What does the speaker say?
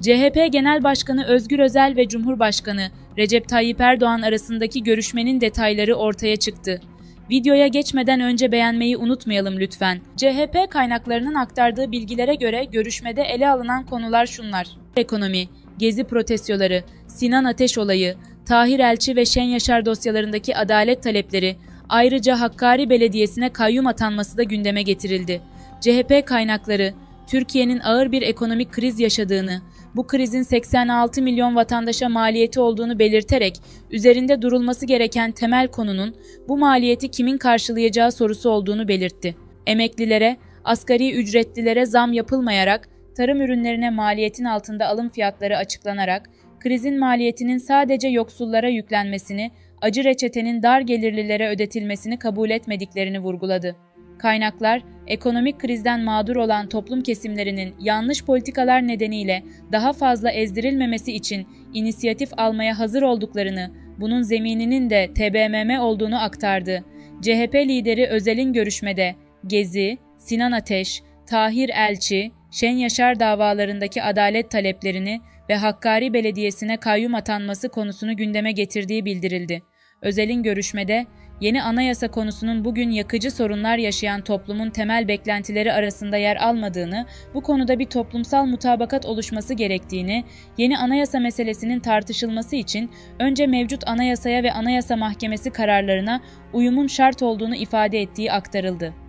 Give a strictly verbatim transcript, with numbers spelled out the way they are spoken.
C H P Genel Başkanı Özgür Özel ve Cumhurbaşkanı Recep Tayyip Erdoğan arasındaki görüşmenin detayları ortaya çıktı. Videoya geçmeden önce beğenmeyi unutmayalım lütfen. C H P kaynaklarının aktardığı bilgilere göre görüşmede ele alınan konular şunlar: ekonomi, Gezi protestoları, Sinan Ateş olayı, Tahir Elçi ve Şen Yaşar dosyalarındaki adalet talepleri, ayrıca Hakkari Belediyesi'ne kayyum atanması da gündeme getirildi. C H P kaynakları, Türkiye'nin ağır bir ekonomik kriz yaşadığını, bu krizin seksen altı milyon vatandaşa maliyeti olduğunu belirterek üzerinde durulması gereken temel konunun bu maliyeti kimin karşılayacağı sorusu olduğunu belirtti. Emeklilere, asgari ücretlilere zam yapılmayarak, tarım ürünlerine maliyetin altında alım fiyatları açıklanarak, krizin maliyetinin sadece yoksullara yüklenmesini, acı reçetenin dar gelirlilere ödetilmesini kabul etmediklerini vurguladı. Kaynaklar, ekonomik krizden mağdur olan toplum kesimlerinin yanlış politikalar nedeniyle daha fazla ezdirilmemesi için inisiyatif almaya hazır olduklarını, bunun zemininin de T B M M olduğunu aktardı. C H P lideri Özel'in görüşmede Gezi, Sinan Ateş, Tahir Elçi, Şen Yaşar davalarındaki adalet taleplerini ve Hakkari Belediyesi'ne kayyum atanması konusunu gündeme getirdiği bildirildi. Özel'in görüşmede, yeni anayasa konusunun bugün yakıcı sorunlar yaşayan toplumun temel beklentileri arasında yer almadığını, bu konuda bir toplumsal mutabakat oluşması gerektiğini, yeni anayasa meselesinin tartışılması için önce mevcut anayasaya ve Anayasa Mahkemesi kararlarına uyumun şart olduğunu ifade ettiği aktarıldı.